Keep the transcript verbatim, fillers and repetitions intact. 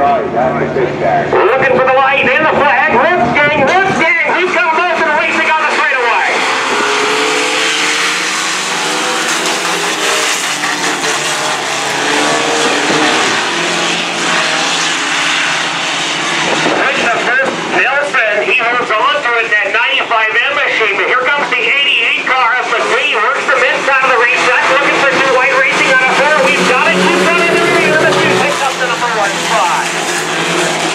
Looking for the light and the flag. Roots gang, Roots gang. He's got both and racing on the straightaway. Here's the first Nelson. He holds on to it, that ninety-five M machine. But here comes the eighty-eight car of McGree. Works from inside of the racetrack. Looking for two white racing on a four. We've got it. We've got it in the rear. The two picks up the number one spot.